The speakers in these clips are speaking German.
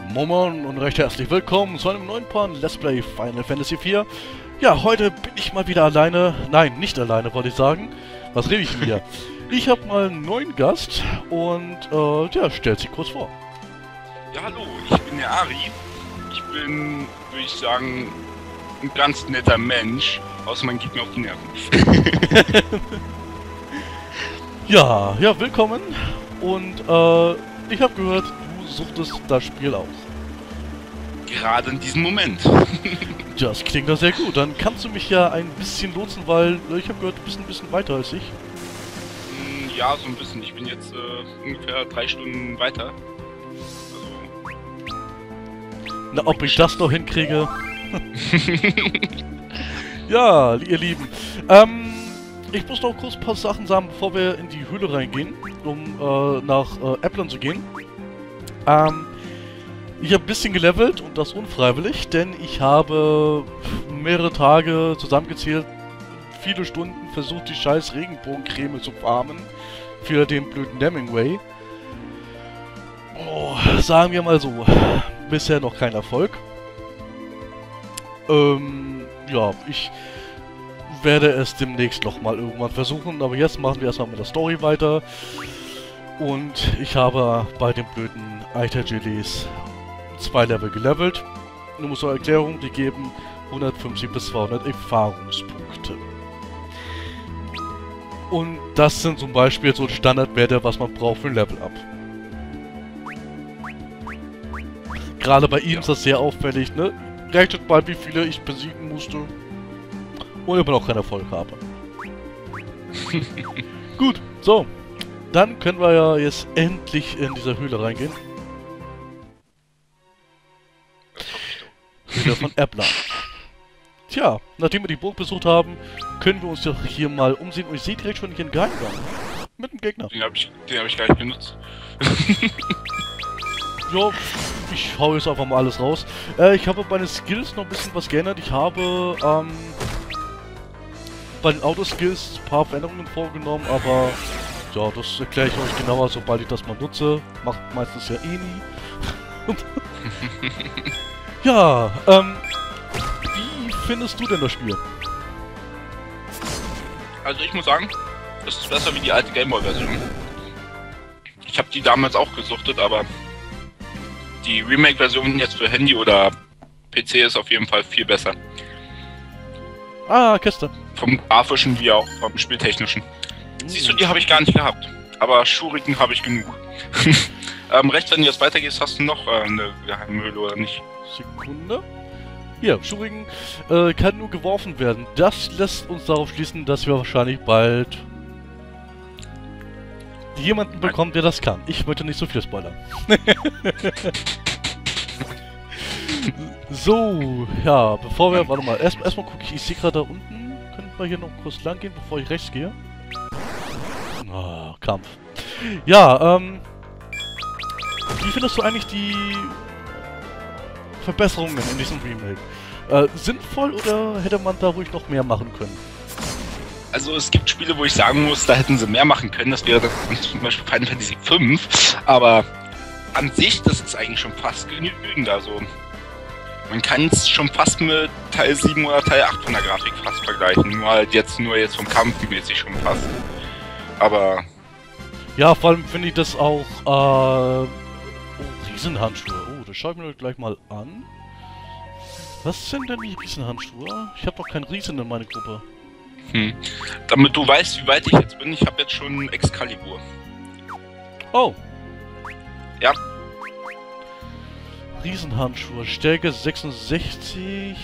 Moin und recht herzlich willkommen zu einem neuen Part Let's Play Final Fantasy IV. Ja, heute bin ich mal wieder alleine. Nein, nicht alleine, wollte ich sagen. Was rede ich denn hier? Ich habe mal einen neuen Gast und der stellt sich kurz vor. Ja, hallo, ich bin der Ari. Ich bin, würde ich sagen, ein ganz netter Mensch. Außer man geht mir auf die Nerven. Ja, willkommen. Und ich habe gehört, du suchtest das Spiel aus. Gerade in diesem Moment. Das klingt doch sehr gut. Dann kannst du mich ja ein bisschen lotsen, weil ich habe gehört, du bist ein bisschen weiter als ich. Ja, so ein bisschen. Ich bin jetzt ungefähr 3 Stunden weiter. Na, ob ich das noch hinkriege? Ja, ihr Lieben. Ich muss noch kurz ein paar Sachen sagen, bevor wir in die Höhle reingehen, um nach Eplan zu gehen. Ich habe ein bisschen gelevelt und das unfreiwillig, denn ich habe mehrere Tage zusammengezählt, viele Stunden versucht, die scheiß Regenbogencreme zu farmen für den blöden Hemingway. Oh, sagen wir mal so, bisher noch kein Erfolg. Ja, ich werde es demnächst nochmal irgendwann versuchen, aber jetzt machen wir erstmal mit der Story weiter. Und ich habe bei den blöden Eitergelees 2 Level gelevelt. Nur zur Erklärung, die geben 150 bis 200 Erfahrungspunkte. Und das sind zum Beispiel so Standardwerte, was man braucht für ein Level-Up. Gerade bei ihm ist das sehr auffällig, ne? Rechnet mal, wie viele ich besiegen musste. Und immer noch keinen Erfolg habe. Gut, so. Dann können wir ja jetzt endlich in diese Höhle reingehen. Höhle von Eplan. Tja, nachdem wir die Burg besucht haben, können wir uns doch hier mal umsehen. Und ich sehe direkt schon hier einen Geheimgang. Mit dem Gegner. Den hab ich gar nicht benutzt. Ja, ich hau jetzt einfach mal alles raus. Ich habe bei den Skills noch ein bisschen was geändert. Ich habe bei den Autoskills ein paar Veränderungen vorgenommen, aber ja, das erkläre ich euch genauer, sobald ich das mal nutze. Macht meistens ja eh nie. Ja, wie findest du denn das Spiel? Also ich muss sagen, das ist besser wie die alte Gameboy-Version. Ich habe die damals auch gesuchtet, aber die Remake-Version jetzt für Handy oder PC ist auf jeden Fall viel besser. Ah, Kiste. Vom grafischen wie auch vom spieltechnischen. Siehst du, die habe ich gar nicht gehabt. Aber Schuriken habe ich genug. Rechts, wenn du jetzt weitergehst, hast du noch eine Geheimhöhle oder nicht? Sekunde. Hier, Schuriken kann nur geworfen werden. Das lässt uns darauf schließen, dass wir wahrscheinlich bald jemanden bekommen, der das kann. Ich möchte nicht so viel spoilern. So, ja, bevor wir... Warte mal, erstmal gucke ich sehe gerade da unten. Können wir hier noch kurz lang gehen, bevor ich rechts gehe? Ah, Kampf. Ja, wie findest du eigentlich die Verbesserungen in diesem Remake? Sinnvoll oder hätte man da ruhig noch mehr machen können? Also es gibt Spiele, wo ich sagen muss, da hätten sie mehr machen können. Das wäre zum Beispiel Final Fantasy V. Aber an sich, das ist eigentlich schon fast genügend. Also man kann es schon fast mit Teil 7 oder Teil 8 von der Grafik fast vergleichen. Nur jetzt vom Kampf mäßig schon fast. Aber... Ja, vor allem finde ich das auch, oh, Riesenhandschuhe. Oh, das schaue ich mir doch gleich mal an. Was sind denn die Riesenhandschuhe? Ich habe doch keinen Riesen in meiner Gruppe. Damit du weißt, wie weit ich jetzt bin, ich habe jetzt schon Excalibur. Oh. Ja. Riesenhandschuhe, Stärke 66,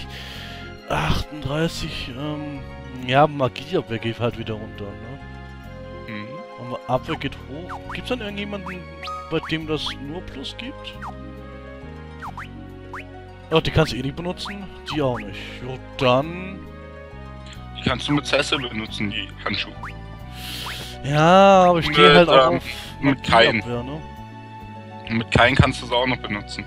38, ja, Magieabwehr geht halt wieder runter, ne? Aber Abwehr geht hoch. Gibt's dann irgendjemanden, bei dem das nur Plus gibt? Oh, die kannst du eh nicht benutzen, die auch nicht. Jo, dann... Die kannst du mit Cesse benutzen, die Handschuhe. Ja, aber ich stehe halt auch auf mit Kain. Ne? Mit Kain kannst du es auch noch benutzen.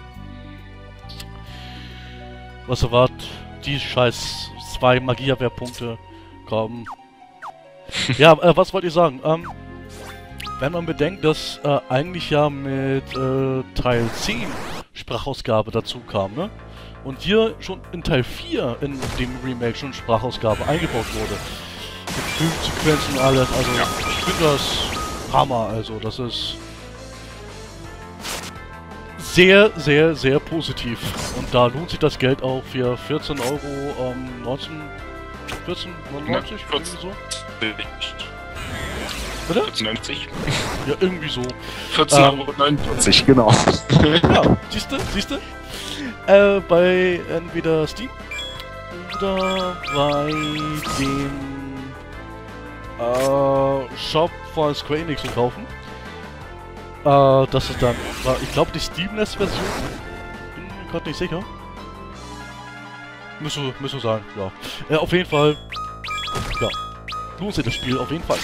Was erwartet? Die scheiß 2 Magieabwehrpunkte kommen. Ja, was wollte ich sagen? Wenn man bedenkt, dass eigentlich ja mit Teil 10 Sprachausgabe dazu kam, ne? Und hier schon in Teil 4 in dem Remake schon Sprachausgabe eingebaut wurde. Mit Filmsequenzen und alles, also Ja. ich finde das Hammer, also das ist sehr, sehr, sehr positiv. Und da lohnt sich das Geld auch für 14 Euro, 14,99, irgendwie so. Bitte? 14,90. Ja, irgendwie so. 14,49 Euro, genau. Ja, siehste? Bei entweder Steam oder bei dem Shop von Square Enix zu kaufen. Das ist dann, ich glaube, die Steam-Nest-Version. Bin mir gerade nicht sicher. Müsste sagen, ja. Auf jeden Fall, ja. Lohnt sich das Spiel, auf jeden Fall.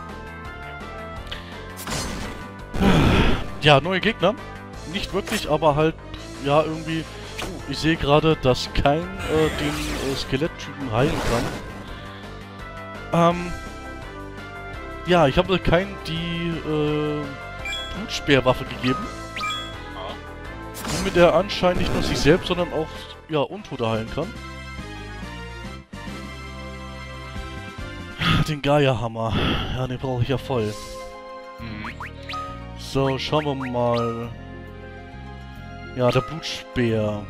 Ja, neue Gegner. Nicht wirklich, aber halt, ja, irgendwie. Ich sehe gerade, dass kein den Skeletttypen heilen kann. Ja, ich habe kein die Blutspeerwaffe gegeben. Womit er anscheinend nicht nur sich selbst, sondern auch, ja, Untote heilen kann. Den Gaia-Hammer. Ja, den brauche ich ja voll. So, schauen wir mal. Ja, der Blutspeer.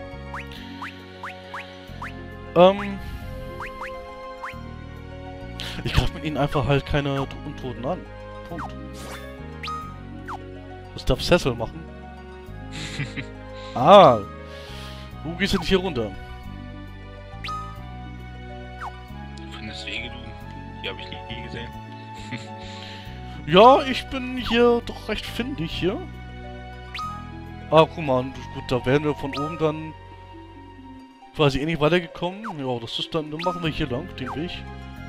Ich greife mit ihnen einfach halt keine Untoten an. Punkt. Das darf Cecil machen. Ah! Wo gehst du denn hier runter? Du findest Wege, du. Die habe ich nie gesehen. Ja, ich bin hier doch recht findig hier. Ah, guck mal, gut, da wären wir von oben dann quasi eh nicht weitergekommen. Ja, das ist dann machen wir hier lang, den Weg.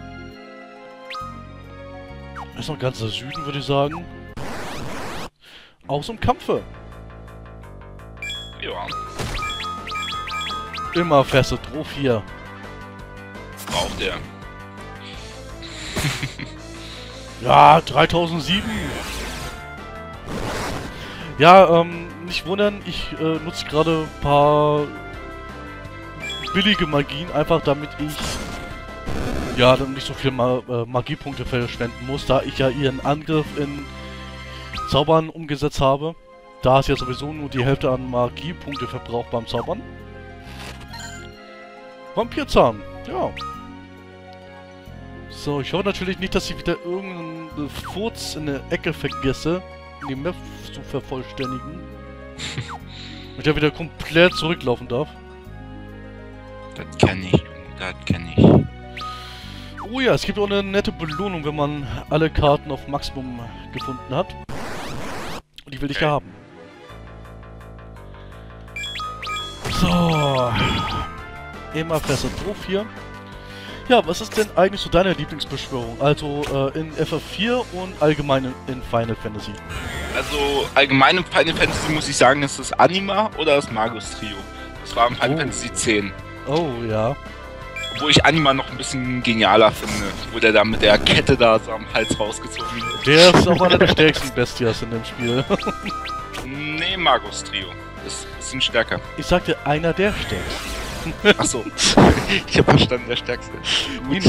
Das ist noch ganz der Süden, würde ich sagen. Aus dem Kampfe. Ja. Immer feste drauf hier. Braucht der. Ja, 3007. Ja, nicht wundern, ich nutze gerade ein paar billige Magien, einfach damit ich ja dann nicht so viel Magiepunkte verschwenden muss, da ich ja ihren Angriff in Zaubern umgesetzt habe. Da ist ja sowieso nur die Hälfte an Magiepunkte verbraucht beim Zaubern. Vampirzahn, ja. So, ich hoffe natürlich nicht, dass ich wieder irgendeinen Furz in der Ecke vergesse, um die Map zu vervollständigen. Und der wieder komplett zurücklaufen darf. Das kenn ich, das kenn ich. Oh ja, es gibt auch eine nette Belohnung, wenn man alle Karten auf Maximum gefunden hat. Und die will ich ja haben. So. Immer fester drauf hier. Ja, was ist denn eigentlich so deine Lieblingsbeschwörung? Also in FF4 und allgemein in Final Fantasy. Also allgemein im Final Fantasy muss ich sagen, ist das Anima oder das Magus Trio. Das war im Final Fantasy X. Oh, ja. Obwohl ich Anima noch ein bisschen genialer finde, wo der da mit der Kette da so am Hals rausgezogen wird. Der ist auch einer der stärksten Bestias in dem Spiel. Nee, Magus Trio. Ist ein bisschen stärker. Ich sagte, einer der stärksten. Achso, ich habe verstanden, der stärkste. Gut.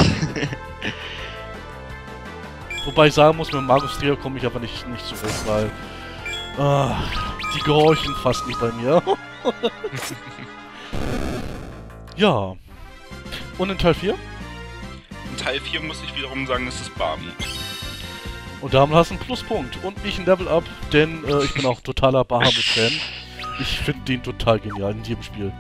Wobei ich sagen muss, mit Magus Trio komme ich aber nicht zurecht, weil die gehorchen fast nicht bei mir. Ja. Und in Teil 4? In Teil 4 muss ich wiederum sagen, das ist Barmut. Und damit hast du einen Pluspunkt und nicht ein Level-Up, denn ich bin auch totaler Bahamut-Fan. Ich finde den total genial in jedem Spiel.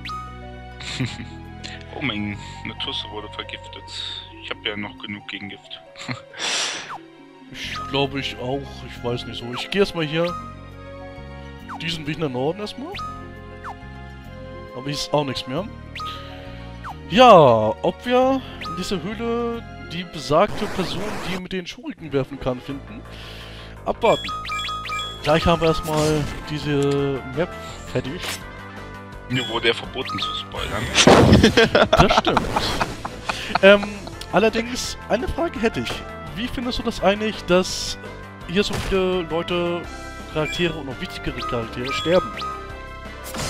Oh, meine Tusse wurde vergiftet. Ich habe ja noch genug Gegengift. Ich glaube ich auch, ich weiß nicht so. Ich gehe erstmal hier diesen Weg nach Norden erstmal. Aber hier ist auch nichts mehr. Ja, ob wir in dieser Höhle die besagte Person, die mit den Schuriken werfen kann, finden. Abwarten. Gleich haben wir erstmal diese Map fertig. Mir wurde ja verboten zu spoilern. Das stimmt. Allerdings, eine Frage hätte ich. Wie findest du das eigentlich, dass hier so viele Leute, Charaktere und noch wichtigere Charaktere sterben?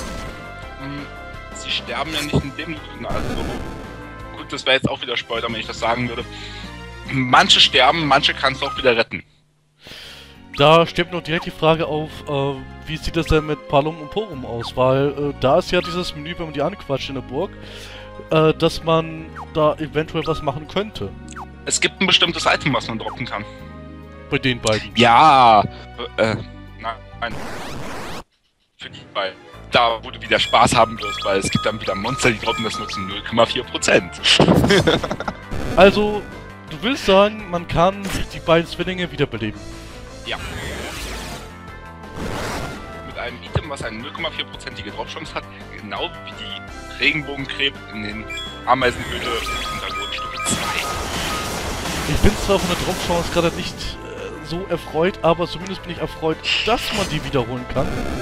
sie sterben ja nicht in dem... Also, gut, das wäre jetzt auch wieder Spoiler, wenn ich das sagen würde. Manche sterben, manche kannst du auch wieder retten. Da steht noch direkt die Frage auf, wie sieht das denn mit Palum und Porum aus? Weil da ist ja dieses Menü, wenn man die anquatscht in der Burg, dass man da eventuell was machen könnte. Es gibt ein bestimmtes Item, was man droppen kann. Bei den beiden. Ja, nein. Für die beiden. Da, wo du wieder Spaß haben wirst, weil es gibt dann wieder Monster, die droppen das nur zu 0,4%. Also, du willst sagen, man kann die beiden Zwillinge wiederbeleben? Ja. Mit einem Item, was eine 0,4%ige Dropchance hat, genau wie die Regenbogenkrebs in den Ameisenhöhle in der Stufe 2. Ich bin zwar von der Dropchance gerade nicht so erfreut, aber zumindest bin ich erfreut, dass man die wiederholen kann.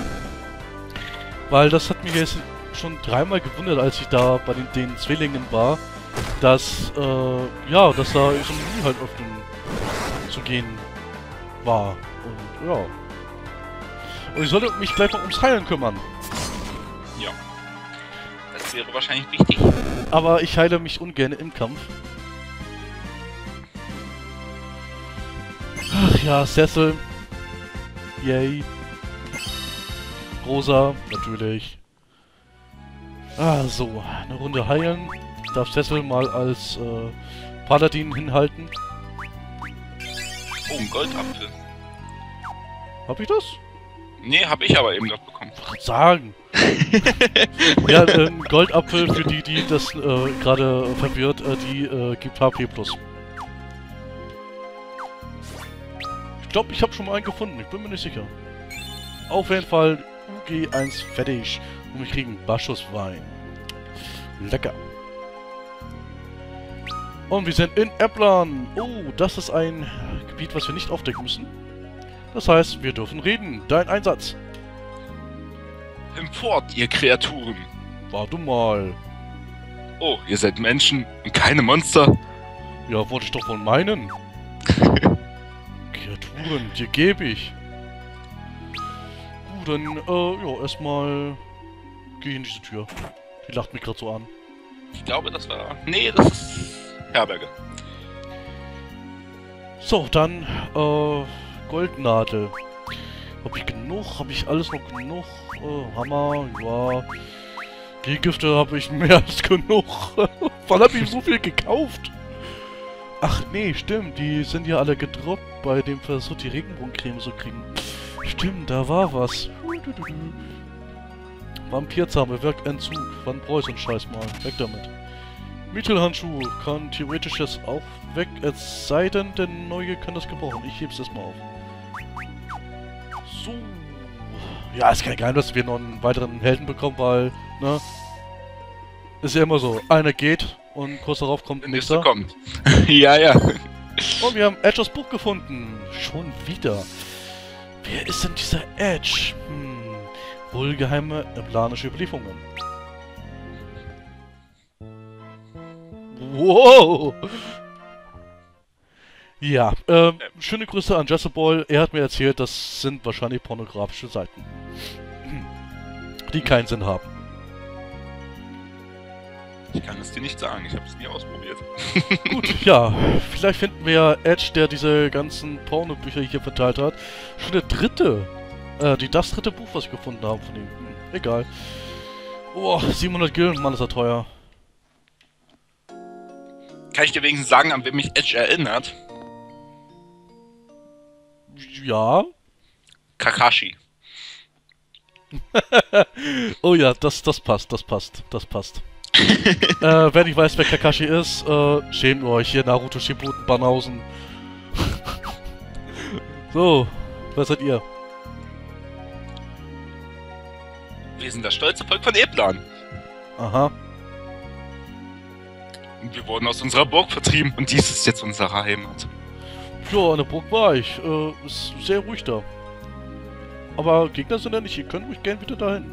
Weil das hat mich jetzt schon dreimal gewundert, als ich da bei den Zwillingen war, dass, ja, dass da so ein Menü halt öffnen zu gehen war. Und, ja. Und ich sollte mich gleich mal ums Heilen kümmern. Ja. Das wäre wahrscheinlich wichtig. Aber ich heile mich ungern im Kampf. Ach ja, Cecil. Yay. Rosa, natürlich. Ah, so. Eine Runde heilen. Darf Cecil mal als Paladin hinhalten. Oh, ein Goldapfel. Hab ich das? Nee, hab ich aber eben noch bekommen. Sagen. Ja, ein Goldapfel für die das gerade verwirrt, die gibt HP+. Ich glaube, ich habe schon mal einen gefunden. Ich bin mir nicht sicher. Auf jeden Fall UG1 fertig. Und wir kriegen Baschuswein. Lecker. Und wir sind in Eplan. Oh, das ist ein Gebiet, was wir nicht aufdecken müssen. Das heißt, wir dürfen reden. Dein Einsatz. Hinfort, ihr Kreaturen. Warte mal. Oh, ihr seid Menschen und keine Monster. Ja, wollte ich doch wohl meinen. Kreaturen, dir gebe ich. Gut, dann, ja, erstmal gehe ich in diese Tür. Die lacht mich gerade so an. Ich glaube, das war... Nee, das ist Herberge. So, dann, Goldnadel. Hab ich genug? Hab ich alles noch genug? Hammer, ja. Gehgifte habe ich mehr als genug. Wann hab ich so viel gekauft? Ach nee, stimmt, die sind ja alle gedroppt bei dem Versuch, die Regenbogencreme zu kriegen. Stimmt, da war was. Vampirzahme, wirkt Entzug. Wann brauch ich so einen Scheiß mal? Weg damit. Mittelhandschuh kann theoretisch jetzt auch weg, es sei denn, der neue kann das gebrauchen. Ich heb's erstmal auf. So. Ja, ist kein Geheimnis, dass wir noch einen weiteren Helden bekommen, weil, ne? Ist ja immer so. Einer geht und kurz darauf kommt Der ein nächste nächster. kommt. Ja. Und wir haben Edges Buch gefunden. Schon wieder. Wer ist denn dieser Edge? Wohl geheime planische Überlieferungen. Wow! Ja, schöne Grüße an Jezebel. Er hat mir erzählt, das sind wahrscheinlich pornografische Seiten. Die keinen Sinn haben. Ich kann es dir nicht sagen, ich habe es nie ausprobiert. Gut, ja, vielleicht finden wir ja Edge, der diese ganzen Pornobücher hier verteilt hat. Schon der dritte. Das dritte Buch, was ich gefunden habe von ihm. Egal. Oh, 700 Gilden, Mann, ist er teuer. Kann ich dir wenigstens sagen, an wen mich Edge erinnert? Ja. Kakashi. Oh ja, das passt. Wer nicht weiß, wer Kakashi ist, schämt euch. Hier Naruto Shippuden Banausen. So, wer seid ihr? Wir sind das stolze Volk von Eplan. Aha. Und wir wurden aus unserer Burg vertrieben und dies ist jetzt unsere Heimat. Ja, an der Burg war ich. Ist sehr ruhig da. Aber Gegner sind ja nicht. Ihr könnt ruhig gern wieder dahin.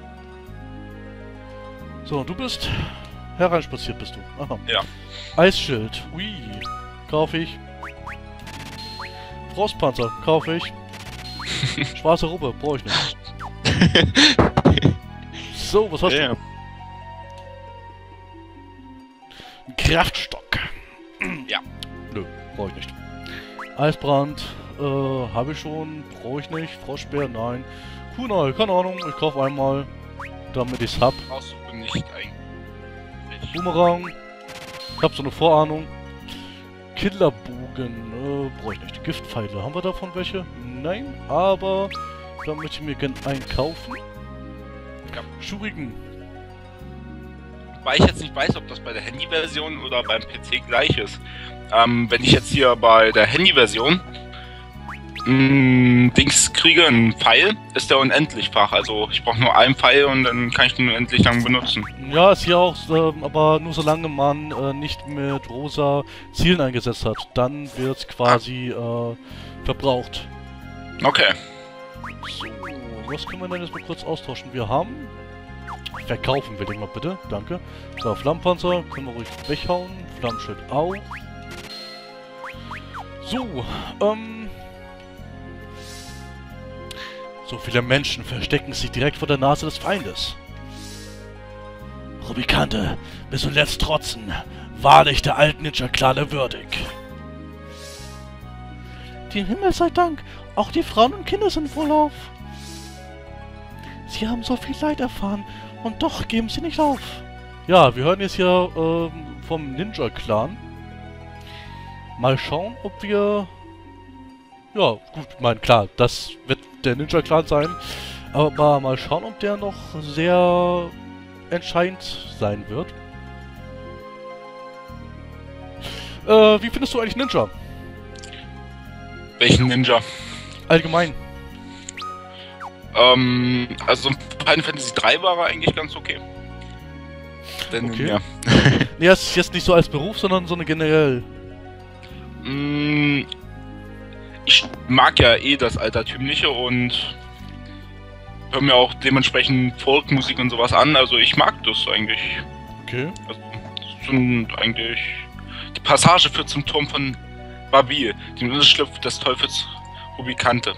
So, du bist hereinspaziert, bist du. Aha. Ja. Eisschild. Ui. Kaufe ich. Frostpanzer. Kaufe ich. Schwarze Ruppe. Brauche ich nicht. So, was hast du? Ja. Ein Kraftstock. Ja. Nö, brauche ich nicht. Eisbrand, habe ich schon. Brauche ich nicht. Froschbär, nein. Kunal, keine Ahnung. Ich kaufe einmal, damit ich's hab. Brauchst du nicht eigentlich. Boomerang. Ich habe so eine Vorahnung. Killerbogen, brauche ich nicht. Giftpfeile, haben wir davon welche? Nein, aber da möchte ich mir gerne einkaufen. Ja. Shuriken. Weil ich jetzt nicht weiß, ob das bei der Handy-Version oder beim PC gleich ist. Wenn ich jetzt hier bei der Handy-Version Dings kriege, einen Pfeil, ist der unendlichfach. Also ich brauche nur einen Pfeil und dann kann ich den unendlich lang benutzen. Ja, ist hier auch, aber nur solange man nicht mit rosa Zielen eingesetzt hat. Dann wird es quasi verbraucht. Okay. So, was können wir denn jetzt mal kurz austauschen? Wir haben... Verkaufen wir den mal bitte, danke. So, Flammenpanzer können wir ruhig weghauen. Flammenschild auch. So, so viele Menschen verstecken sich direkt vor der Nase des Feindes. Rubikante, bis zuletzt trotzen. Wahrlich der alten Ninja-Klane würdig. Dem Himmel sei Dank, auch die Frauen und Kinder sind wohlauf. Sie haben so viel Leid erfahren und doch geben sie nicht auf. Ja, wir hören jetzt hier vom Ninja-Clan. Mal schauen, ob wir... Ja, gut, ich meine, klar, das wird der Ninja-Clan sein. Aber mal schauen, ob der noch sehr entscheidend sein wird. Wie findest du eigentlich Ninja? Welchen Ninja? Allgemein. Also Final Fantasy 3 war er eigentlich ganz okay. Denn, okay. Ja. Nee, das ist jetzt nicht so als Beruf, sondern so eine generell. Ich mag ja eh das Altertümliche und höre mir auch dementsprechend Folkmusik und sowas an, also ich mag das eigentlich. Okay. Also, das sind eigentlich... Die Passage führt zum Turm von Babil, dem Unterschlupf des Teufels Rubikante.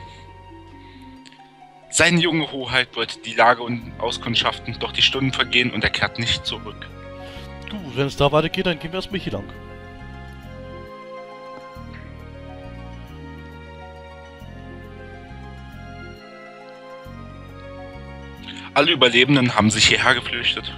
Seine junge Hoheit wollte die Lage und auskundschaften, doch die Stunden vergehen und er kehrt nicht zurück. Gut, wenn es da weitergeht, dann gehen wir erstmal hier lang. Alle Überlebenden haben sich hierher geflüchtet.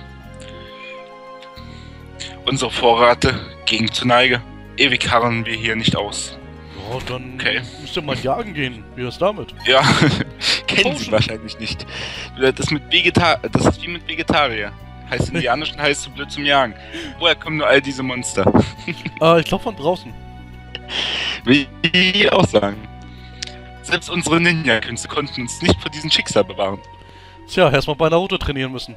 Unsere Vorräte gingen zur Neige. Ewig harren wir hier nicht aus. Ja, dann Okay. müsst ihr mal jagen gehen. Wie ist damit? Ja, kennen Potion. Sie wahrscheinlich nicht. Das ist wie mit Vegetarier. Heißt Indianisch und heißt so blöd zum Jagen. Woher kommen nur all diese Monster? Ich glaube von draußen. Will ich auch sagen. Selbst unsere Ninja-Künste konnten uns nicht vor diesem Schicksal bewahren. Tja, erstmal bei Naruto trainieren müssen.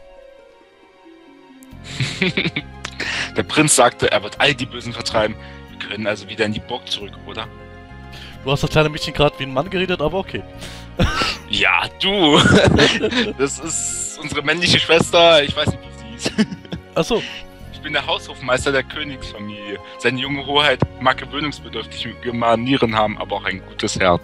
Der Prinz sagte, er wird all die Bösen vertreiben. Wir können also wieder in die Burg zurück, oder? Du hast das kleine Mädchen gerade wie ein Mann geredet, aber okay. Ja, du! Das ist unsere männliche Schwester, ich weiß nicht, wie sie ist. Achso, Ich bin der Haushofmeister der Königsfamilie. Seine junge Hoheit mag gewöhnungsbedürftige Manieren haben, aber auch ein gutes Herz.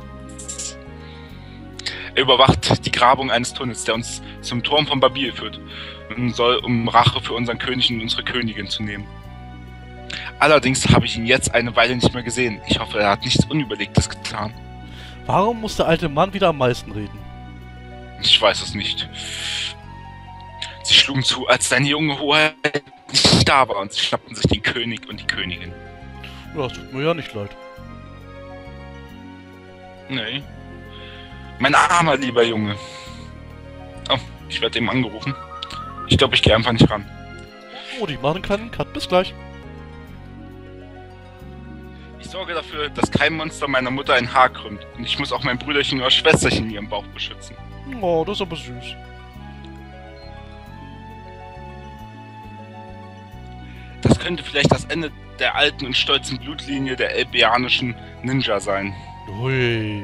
Er überwacht die Grabung eines Tunnels, der uns zum Turm von Babil führt, und soll, um Rache für unseren König und unsere Königin zu nehmen. Allerdings habe ich ihn jetzt eine Weile nicht mehr gesehen. Ich hoffe, er hat nichts Unüberlegtes getan. warum muss der alte Mann wieder am meisten reden? Ich weiß es nicht. Sie schlugen zu, als seine junge Hoheit nicht da war, und sie schnappten sich den König und die Königin. Ja, das tut mir ja nicht leid. Nee. Mein armer, lieber Junge. Oh, ich werde eben angerufen. Ich glaube, ich gehe einfach nicht ran. Oh, die machen keinen Cut. Bis gleich. Ich sorge dafür, dass kein Monster meiner Mutter ein Haar krümmt. Und ich muss auch mein Brüderchen oder Schwesterchen in ihrem Bauch beschützen. Oh, das ist aber süß. Das könnte vielleicht das Ende der alten und stolzen Blutlinie der elbianischen Ninja sein. Hui.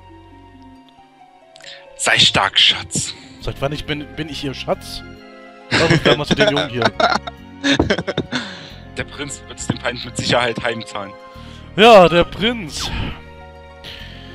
Sei stark, Schatz. Seit wann bin ich ihr Schatz? Also, dann machst du den Jungen hier. Der Prinz wird es dem Feind mit Sicherheit heimzahlen. Ja, der Prinz.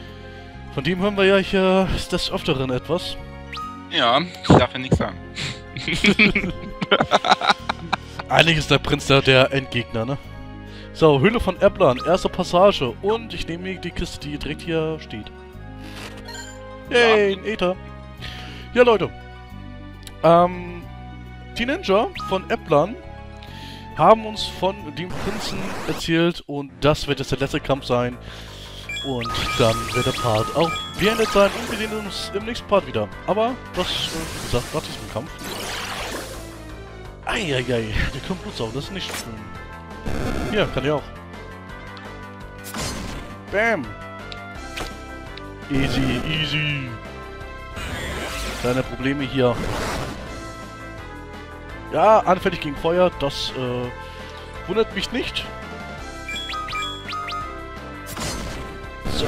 Von dem hören wir ja hier des Öfteren etwas. Ja, ich darf ja nichts sagen. Eigentlich ist der Prinz da der Endgegner, ne? So, Höhle von Eplan, erste Passage. Und ich nehme die Kiste, die direkt hier steht. Yay, ein Äther. Ja, Leute. Die Ninja von Eplan haben uns von dem Prinzen erzählt und das wird jetzt der letzte Kampf sein. Und dann wird der Part auch beendet sein und wir sehen uns im nächsten Part wieder. Aber das, wie gesagt, nach diesem Kampf. Eieiei, der kommt Blut auf, das ist nicht schön. Ja, kann ich auch. Bam! Easy, easy. Keine Probleme hier. Ja, anfällig gegen Feuer, das wundert mich nicht. So.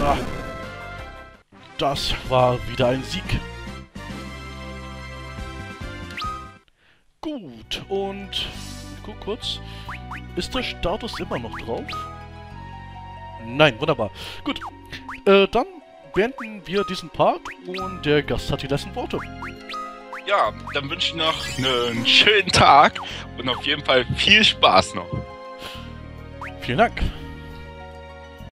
Das war wieder ein Sieg. Gut, und ich guck kurz. Ist der Status immer noch drauf? Nein, wunderbar. Gut, dann beenden wir diesen Part und der Gast hat die letzten Worte. Ja, dann wünsche ich noch einen schönen Tag und auf jeden Fall viel Spaß noch. Vielen Dank.